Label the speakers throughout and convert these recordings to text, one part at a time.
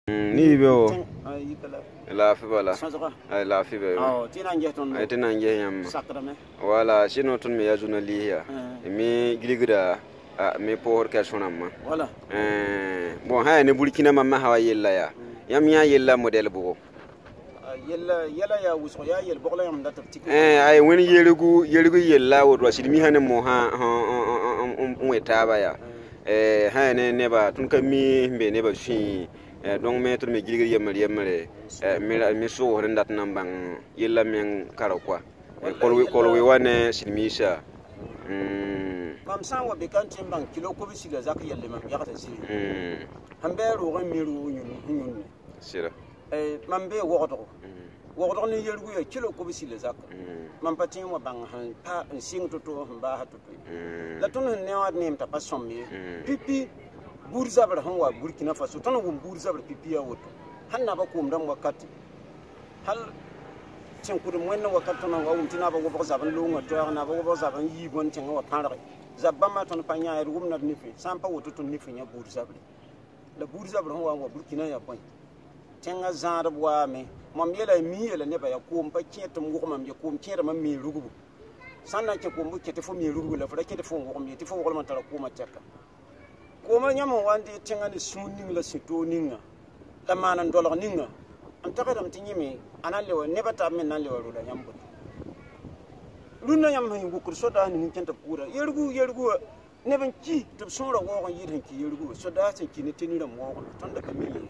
Speaker 1: ni beo la fi bala ay la fi be ay tinan je yam wala sino tun me yazuna liya mi giligira me por ka sonamma wala bon ha ne burkina mamma hawa yella yam ya yella model bugo yella ya wuso ya yel bogla yam da tabtik ay woni yelugu yella wodwa sidmi hanen mo ha wetaba ya ha ne ba tun ka mi be ne ba shi donc maître me gilgir yemre mi so horendat nambang yella men karo quoi kolwe wane silmisha mam san wa be kan timbang kilo ko bisiga zak yelle mam yakata siri hambe ro ga miru nyun sira mam be wogodo ni yelgu ya kilo ko bisiga zak mam patin wa bang han pa sing to mba hatu la tun ne wa ne mta pa sommi pipi Burzabar Hongwa Burkina Faso, Tono Burzabar Pipia Woto, Hanna Bakum Dam Wakati, Hal Chenkuruena Wakatona, Tinaba Wazaban Lunga, Joana Wazaban, Yibon Tengo Pare, Zabama Tonpanya, Room not Nifi, Sampa Woto to Nifinya Burzabri. The Burzabar Hongwa Burkina Point. Tenga Zara Wame, Mamela Miel and never Yakum, Pachetum Woman, Yakum Cheram me Rugu. Sana Chakum, Chetifum Rugu, for a Chetifum, Chetifum Woman Tarakuma Chaka. Koma nyama wandi tenga ni suning la sito ninga la mana dollar ninga antaka dam tinyimi analewa neba ta men nalewa rula nyambo luna nyam hin bukur soda ni kenta pura yergu neben ki to sura wo yidin ki yergu soda tin ki ni tenira mo tonda kamili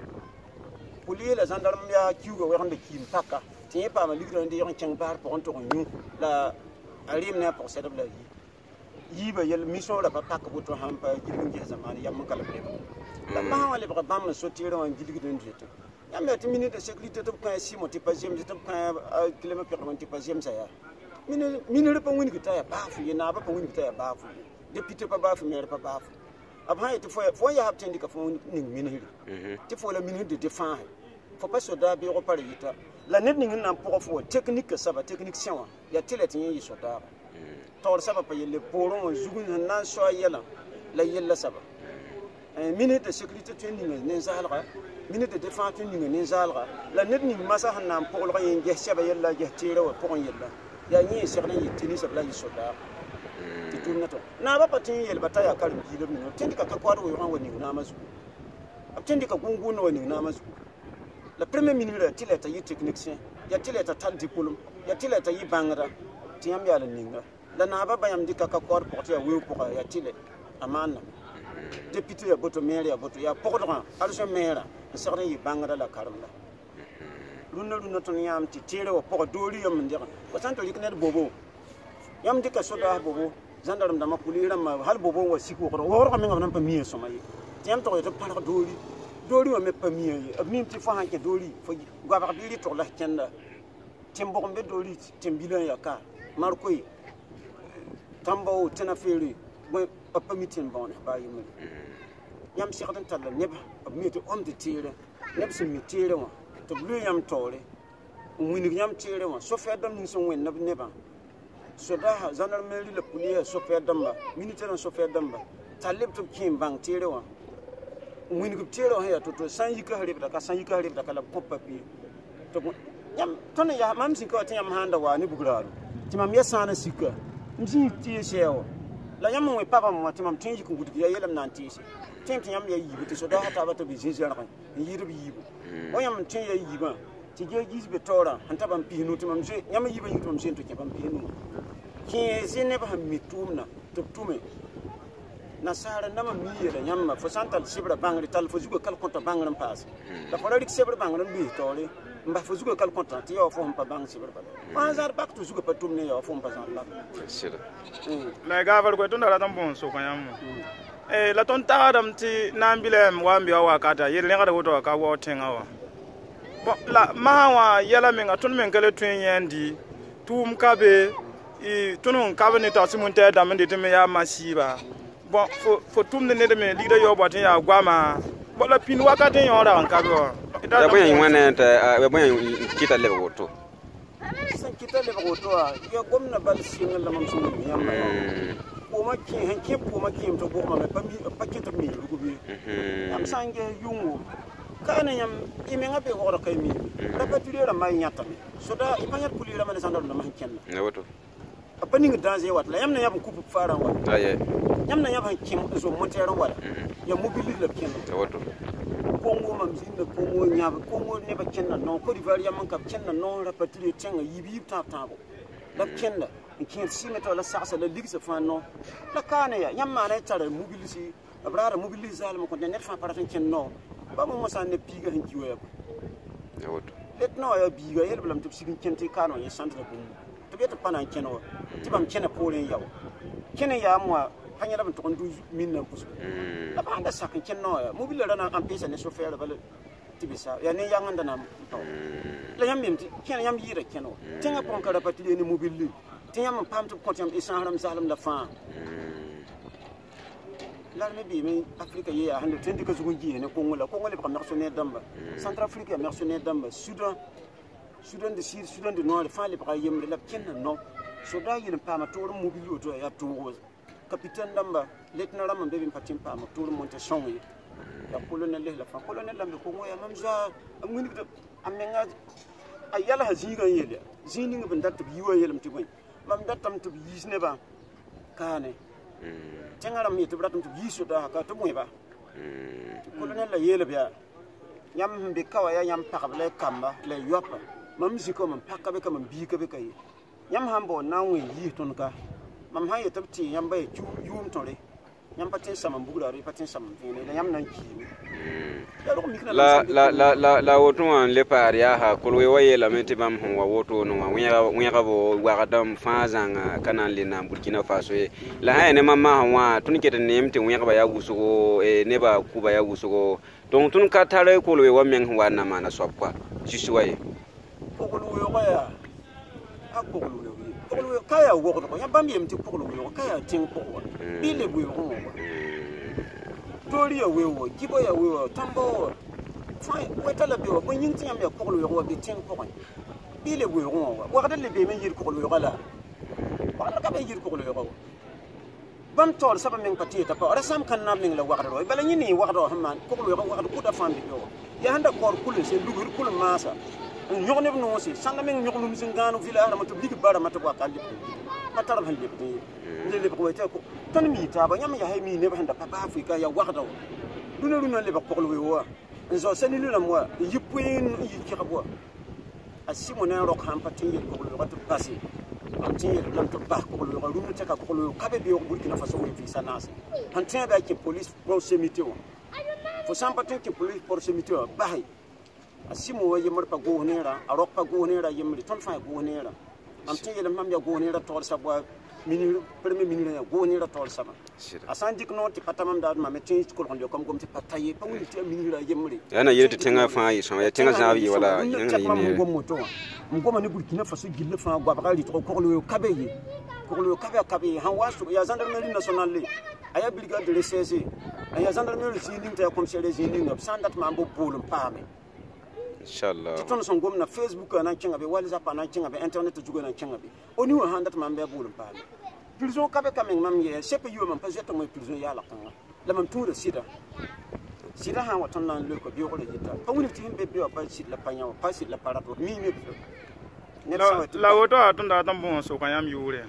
Speaker 1: puli la gendarme ya kiugo wanda ki mpaka tin pa ma ligro ndi yon chang bar pour to nyu la alim ne pour cette la yiba yel mission la papa ko to hampa gilin je zamani yam kala be la ma wala ba bam so tiro en gilgi den jete yam ya minute de sécurité to kan si moti pasième je to kan kilomètre permanent pasième ça ya minute pa woni kita ya bafu yena ba pa woni kita ya bafu député pa bafu maire pa bafu abha ite fo ya habtendi ka fo ni minute ti fo la minute de défense faut pas so da bi ko pare yita la net ni nan pour fo technique ça va technicien ya tilati yi so da tor saba pa yelle poron zugun nan so yela la yella saba minute de sécurité training ne zalga minute de défense training ne zalga la net ni masa hanan pour lo yin je saba yella je tire wa pour yella ya ni serna yitini sabla yi soda titunna to na ba patin yel bataya karim jilum no tindi ka kwado yo woni na masu tindi ka gunguno woni na masu la première minute tileta yi technicien ya tileta tal diplôme ya tileta yi bangra tiyam ya la ninga la na ba bayam dika ka kor porte ya wi ko ya tile amana député ya boto maire ya boto ya pokdra also maire sarne yi bangara la karamla luna to yam ti tire wa pok doli yam ndira ko santo likne bobo yam dika soda bobo gendarme da makuli ram hal bobo wa siku ko wor ko mi ngam pa miye somay tiyam to to par doli wa me pa miye mi ti fa hanke doli fo gwa ba bi to la kenda timbo mbe doli timbilan ya ka markoy tambo tena feri boy apa mitin bon ba yimi yam sikatan talla neba mi to om de tire neb sim mi tire wa to blu yam tore wini yam tire wa so fe dam ni so wen neba so da zanar meli la puliya so fe dam ba minitera so fe dam ba talib to kim bang tire wa wini ko tire wa ya to san yika harib da ka san yika harib da kala poppa pi to yam tona ya mam sin ko tin yam handa wa ni bugraru timam yasana sikka nji tieseo la yam we papa mo timam tinji ko gudgi ya yelam nan tiesi tin yam ya yibi to so da hata ba to bi jinjara kan yiru bi yibu o yam tin ya yiba ti je gizbe tora hanta bam pinu timam je yam yiba yitum sin to ke bam pinu ki zine ba mitumna to tume nasara nama miyela yam fo santal sibra bangri tal fo zugo kal konta bangran pass la fo rik sibra bangran bi tole mba fo zugo kal konta ti yo fo mpa bang sibra ba azar bak to zugo patum ne yo fo mpa san la sira
Speaker 2: la gavar ko tunda ratam bon so kanyam la ton taadam ti nambilem wambi wa kata yel ne kada woto ka wo tenga wa bon la mawa yela menga tun men kale tun yandi tum kabe i tunun kabe ne ta simunte da men de me ya masiba bon fo tum ne de me ligda yo botin ya gwama bo la pin wakati yo ra kabe wa
Speaker 1: da boyan wane ta boyan kita le woto
Speaker 3: san kita le woto ya gomna bal singal la mam sun yamba ko makki hanke ko makki to bo ma pa mi paket mi rugubi am sange yungo kana yam imenga be wora kay mi rapatrier ra may nyata mi soda ipanyat kulira man sandal na man kenna
Speaker 1: ne wato
Speaker 3: apani ngi danger wat la yam na yam kupu fara wa
Speaker 1: aye
Speaker 3: yam na yam kim zo montero wala ya mobili la kenna
Speaker 1: ne wato
Speaker 3: Congo mam zinda Congo nyaba Congo ne ba kenna non Côte d'Ivoire yam ka kenna non rapatrier tenga yibi tap tabo la kenna kin simeto la saksa la ligse fa non la kana ya yam ma na tare mobilisi abrara mobilise al mo ko net fa paratin kenno ba mo sa ne piga hin kiwe
Speaker 1: ne wato
Speaker 3: let no ya biga yel blam tip sigin kente kano ya centre bu to beta pana keno tibam kene polen yaw kene ya mo hanya da to ndu min na kusu la ba anda sakin kenno ya mobile rana am pesa ne chauffeur bale tibisa ya ne yang anda na la yam mimti kene yam yira keno tinga pon ka rapatili ni mobile tinyam pam to ko tiam isan haram zalim la fa l'armée bi mais Afrique y a hande tendi ka zugunji ne Congo la ba mercenaire damba Centrafrique mercenaire damba Soudan de Sud Soudan du Nord fa le ba yemre la kenna non soda yin pa ma to mobile to ya to capitaine damba lieutenant ram be bin patim pa ma to monte songi ya colonel la fa colonel lam Congo ya mamza amuni to amenga ayala haziga yele zini ngi dat bi yiwa yelam ti goy mam datam to bi yisne ba kane tengaram mi to bratum to yiso da ka to moy ba colonel la yele biya yam be kawa ya yam pakable kamba le yopa mam ziko mam pakabe kam bi ka be kay yam hambo na wi yi ton ka mam ha yetab ti yam bay ju yum ton le yam patin sama bugura ri patin sama fene le yam nan ki
Speaker 1: la woto an le paria ha kolwe waye la menti bam hon wa woto no wa wiya bo wa gadam fazanga kanan le na Burkina Faso la ha ne mamma wa tun ke ne mti wiya ba ya gusugo ne ba ku ba ya gusugo don tun ka tare kolwe wa men wa na mana soppa shishi waye
Speaker 3: kolwe wa kolwe kaya wo ko ya bam yemti kolwe kaya tin ko bile bu yo Tori wewo, gibo ya wewo, tambo. Fai, wetala bewo, bo yinti yam ya kokolo yo be tin ko. Bile wewo, wa kada le be men yir kokolo yo la. Wa ka be yir kokolo yo. Bam tol saba men pati ta pa, ora sam kan na men la wa kada. Bala nyini wa kada hamman, kokolo yo wa kada ku da fam bi yo. Ya handa kor kulun se lugur kulun masa. Nyogone no se, sanga men nyogno mizingano vila ara mato big bara mato wa kalli. Patara hande bi. Le ko wete ko tan mi ta ba nyam ya hay mi ne ba handa papa Afrika ya waqta duna le ba ko lo wa zo sani lu na mo yipuin yi ki xabo asimo ne ro xam patin yi ko lo watu passé am tin yi lam to ba ko lo ru mu taka ko lo kabe bi ko Burkina Faso wi fi sanas han tin ba ki police proximité fo sam patin ki police proximité ba hay asimo wa yimar pa go ne ra aro pa go ne ra yimri ton fa go ne ra am tin yi lam ya go ne ra to sa bo minir premier minir ya go ni ra tol sama asan dik no ti patamam da ma metin ko ko kom ti pataye pa woni ti minir ya yemri
Speaker 1: yana yete tenga fa yi so ya tenga zawi wala yana yini
Speaker 3: ko moto ngo ma ni Burkina Faso gille fa gwa ba ri to ko lo kabe han wasu ya gendarmerie nationale aya brigade de recherche aya gendarmerie zinding ta commissaire zinding no sandat ma mbo bolum pame
Speaker 1: inshallah
Speaker 3: ton son gomna Facebook na kinga be WhatsApp na kinga be internet jugo na kinga be oni wa handat ma mbe bolum pame prison kabe kameng mam ye sepe yu mam pa jeta mo prison ya la kan la mam tour sida ha waton nan le ko bi ko le jita pa woni ti himbe be pa sida la panya pa sida la parato mi
Speaker 2: la woto atunda tambon so kan yam yure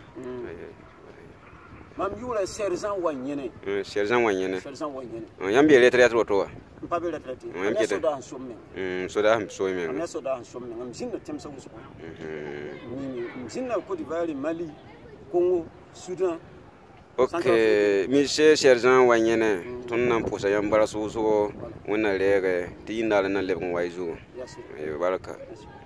Speaker 3: mam yure sergent wanyene
Speaker 1: yam be lettre woto wa
Speaker 3: pa be lettre ne soda somme ne soda somme ngam jinna temsa wusu ni jinna Côte d'Ivoire Mali Congo Soudan
Speaker 1: ok monsieur sergent wanyene ton nan posa yam bara so wona lege ti indala na lebon wayzu baraka